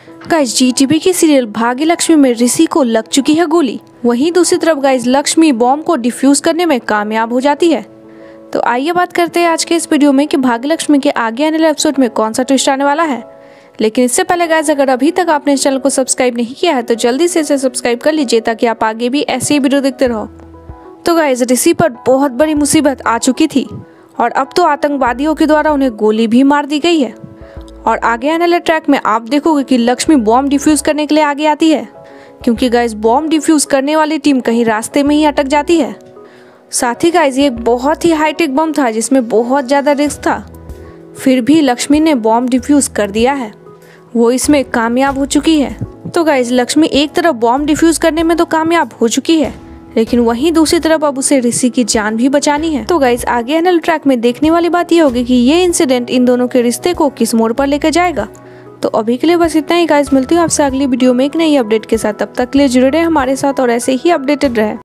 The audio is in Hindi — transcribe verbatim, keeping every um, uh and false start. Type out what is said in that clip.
गाइस जी टीवी की सीरियल भाग्यलक्ष्मी में ऋषि को लग चुकी है गोली। वहीं दूसरी तरफ गाइस लक्ष्मी बॉम्ब को डिफ्यूज करने में कामयाब हो जाती है। तो आइए बात करते हैं आज के इस वीडियो में कि भाग्यलक्ष्मी के आगे आने वाले एपिसोड में कौन सा ट्विस्ट आने वाला है। लेकिन इससे पहले गाइस अगर अभी तक आपने इस चैनल को सब्सक्राइब नहीं किया है तो जल्दी से इसे सब्सक्राइब कर लीजिए ताकि आप आगे भी ऐसे ही वीडियो देखते रहो। तो गाइस ऋषि पर बहुत बड़ी मुसीबत आ चुकी थी और अब तो आतंकवादियों के द्वारा उन्हें गोली भी मार दी गई है। और आगे आने वाले ट्रैक में आप देखोगे कि लक्ष्मी बॉम्ब डिफ्यूज करने के लिए आगे आती है, क्योंकि गाइस बॉम्ब डिफ्यूज करने वाली टीम कहीं रास्ते में ही अटक जाती है। साथ ही गाइस ये एक बहुत ही हाईटेक बम था जिसमें बहुत ज़्यादा रिस्क था, फिर भी लक्ष्मी ने बॉम्ब डिफ्यूज कर दिया है। वो इसमें कामयाब हो चुकी है। तो गाइस लक्ष्मी एक तरफ बॉम्ब डिफ्यूज करने में तो कामयाब हो चुकी है, लेकिन वहीं दूसरी तरफ अब उसे ऋषि की जान भी बचानी है। तो गाइस आगे आने वाले ट्रैक में देखने वाली बात ये होगी कि ये इंसिडेंट इन दोनों के रिश्ते को किस मोड़ पर लेकर जाएगा। तो अभी के लिए बस इतना ही गाइस, मिलती हूँ आपसे अगली वीडियो में एक नई अपडेट के साथ। तब तक के लिए जुड़े रहे हमारे साथ और ऐसे ही अपडेटेड रहे।